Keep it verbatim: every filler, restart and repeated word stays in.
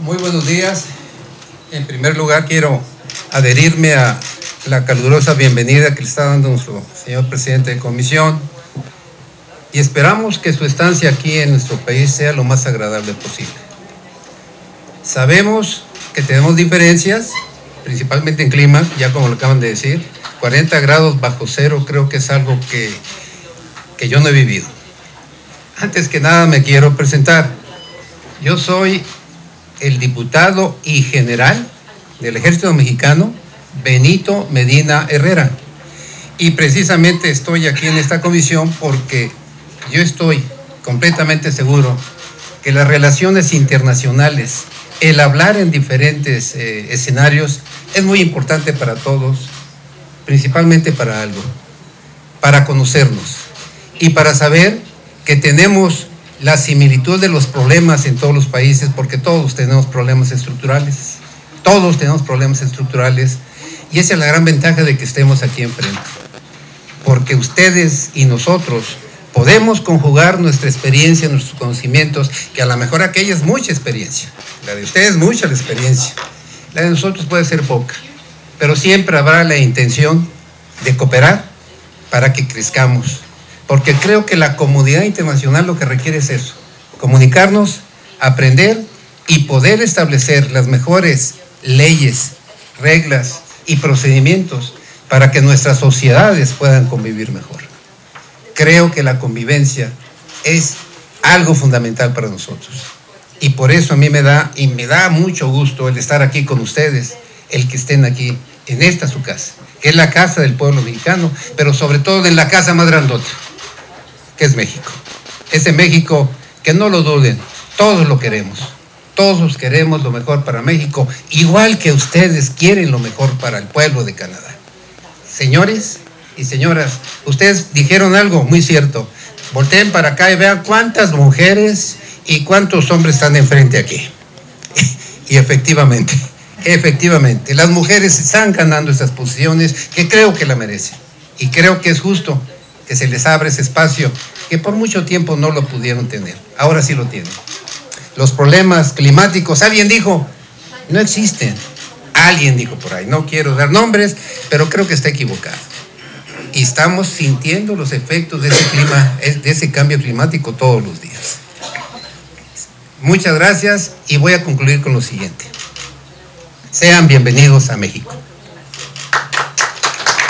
Muy buenos días. En primer lugar, quiero adherirme a la calurosa bienvenida que le está dando nuestro señor presidente de comisión y esperamos que su estancia aquí en nuestro país sea lo más agradable posible. Sabemos que tenemos diferencias, principalmente en clima, ya como lo acaban de decir, cuarenta grados bajo cero creo que es algo que, que yo no he vivido. Antes que nada me quiero presentar. Yo soy el diputado y general del Ejército Mexicano, Benito Medina Herrera. Y precisamente estoy aquí en esta comisión porque yo estoy completamente seguro que las relaciones internacionales, el hablar en diferentes eh, escenarios, es muy importante para todos, principalmente para algo, para conocernos y para saber que tenemos la similitud de los problemas en todos los países, porque todos tenemos problemas estructurales, todos tenemos problemas estructurales, y esa es la gran ventaja de que estemos aquí enfrente, porque ustedes y nosotros podemos conjugar nuestra experiencia, nuestros conocimientos, que a lo mejor aquella es mucha experiencia, la de ustedes mucha la experiencia, la de nosotros puede ser poca, pero siempre habrá la intención de cooperar para que crezcamos. Porque creo que la comunidad internacional lo que requiere es eso, comunicarnos, aprender y poder establecer las mejores leyes, reglas y procedimientos para que nuestras sociedades puedan convivir mejor. Creo que la convivencia es algo fundamental para nosotros y por eso a mí me da, y me da mucho gusto el estar aquí con ustedes, el que estén aquí en esta su casa, que es la casa del pueblo mexicano, pero sobre todo en la casa más grandota, que es México. Ese México que no lo duden, todos lo queremos, todos queremos lo mejor para México, igual que ustedes quieren lo mejor para el pueblo de Canadá. Señores y señoras, ustedes dijeron algo muy cierto, volteen para acá y vean cuántas mujeres y cuántos hombres están enfrente aquí. Y efectivamente, efectivamente, las mujeres están ganando esas posiciones que creo que la merecen y creo que es justo que se les abre ese espacio que por mucho tiempo no lo pudieron tener. Ahora sí lo tienen. Los problemas climáticos, alguien dijo, no existen. Alguien dijo por ahí, no quiero dar nombres, pero creo que está equivocado. Y estamos sintiendo los efectos de ese clima, de ese cambio climático todos los días. Muchas gracias y voy a concluir con lo siguiente. Sean bienvenidos a México.